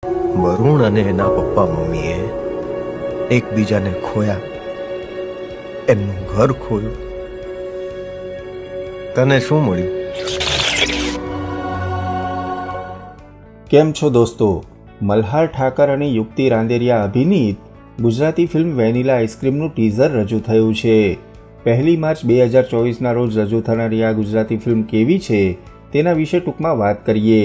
વરુણ અને એના પપ્પા મમ્મીએ એકબીજાને ખોયા, એમનું ઘર ખોયું. તને શું મળ્યું? કેમ છો દોસ્તો? મલ્હાર ઠાકર અને યુક્તિ રાંદેરિયા અભિનીત ગુજરાતી ફિલ્મ વેનીલા આઈસ્ક્રીમનું ટીઝર રજૂ થયું છે. 1 માર્ચ 2024ના રોજ રજૂ થનારી આ ગુજરાતી ફિલ્મ કેવી છે તેના વિશે ટૂંકમાં વાત કરીએ.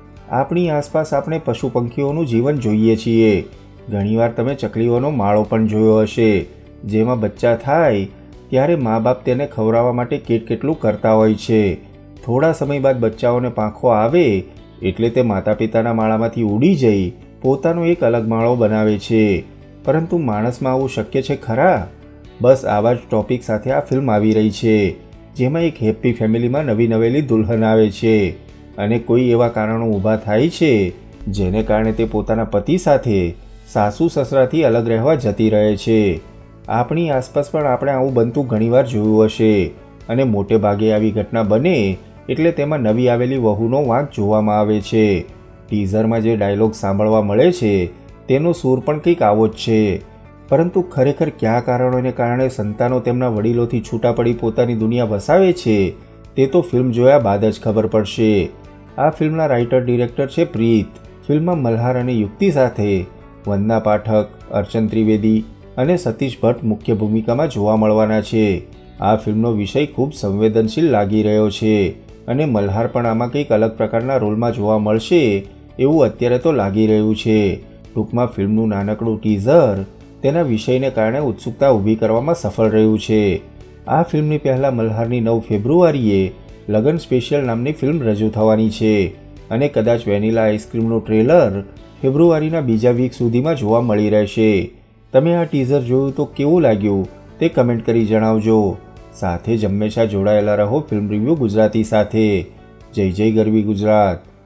આપણી આસપાસ આપણે પશુ પંખીઓનું જીવન જોઈએ છીએ. ઘણીવાર તમે ચકલીઓનો માળો પણ જોયો હશે, જેમાં બચ્ચા થાય ત્યારે મા બાપ તેને ખવડાવવા માટે કેટલું કરતા હોય છે. થોડા સમય બાદ બચ્ચાઓને પાંખો આવે એટલે તે માતા પિતાના માળામાંથી ઉડી જઈ પોતાનો એક અલગ માળો બનાવે છે. પરંતુ માણસમાં આવું શક્ય છે ખરા? બસ આવા જ ટોપિક સાથે આ ફિલ્મ આવી રહી છે, જેમાં એક હેપ્પી ફેમિલીમાં નવી નવેલી દુલ્હન આવે છે અને કોઈ એવા કારણો ઊભા થાય છે જેને કારણે તે પોતાના પતિ સાથે સાસુ સસરાથી અલગ રહેવા જતી રહે છે. આપણી આસપાસ પણ આપણે આવું બનતું ઘણીવાર જોયું હશે અને મોટે ભાગે આવી ઘટના બને એટલે તેમાં નવી આવેલી વહુનો વાંક જોવામાં આવે છે. ટીઝરમાં જે ડાયલોગ સાંભળવા મળે છે તેનો સૂર પણ કંઈક આવો જ છે. પરંતુ ખરેખર કયા કારણોને કારણે સંતાનો તેમના વડીલોથી છૂટા પડી પોતાની દુનિયા વસાવે છે તે તો ફિલ્મ જોયા બાદ જ ખબર પડશે. આ ફિલ્મના રાઇટર ડિરેક્ટર છે પ્રીત. ફિલ્મમાં મલ્હાર અને યુક્તિ સાથે વંદના પાઠક, અર્ચન ત્રિવેદી અને સતીશ ભટ્ટ મુખ્ય ભૂમિકામાં જોવા મળવાના છે. આ ફિલ્મનો વિષય ખૂબ સંવેદનશીલ લાગી રહ્યો છે અને મલ્હાર પણ આમાં કંઈક અલગ પ્રકારના રોલમાં જોવા મળશે એવું અત્યારે તો લાગી રહ્યું છે. ટૂંકમાં ફિલ્મનું નાનકડું ટીઝર તેના વિષયને કારણે ઉત્સુકતા ઊભી કરવામાં સફળ રહ્યું છે. આ ફિલ્મની પહેલાં મલ્હારની 9 ફેબ્રુઆરીએ લગન સ્પેશિયલ નામની ફિલ્મ રજૂ થવાની છે અને કદાચ વેનીલા આઈસ્ક્રીમનું ટ્રેલર ફેબ્રુઆરીના બીજા વીક સુધીમાં જોવા મળી રહેશે. તમે આ ટીઝર જોયું તો કેવું લાગ્યું તે કમેન્ટ કરી જણાવજો. સાથે જ હંમેશા જોડાયેલા રહો ફિલ્મ રિવ્યૂ ગુજરાતી સાથે. જય જય ગરવી ગુજરાત.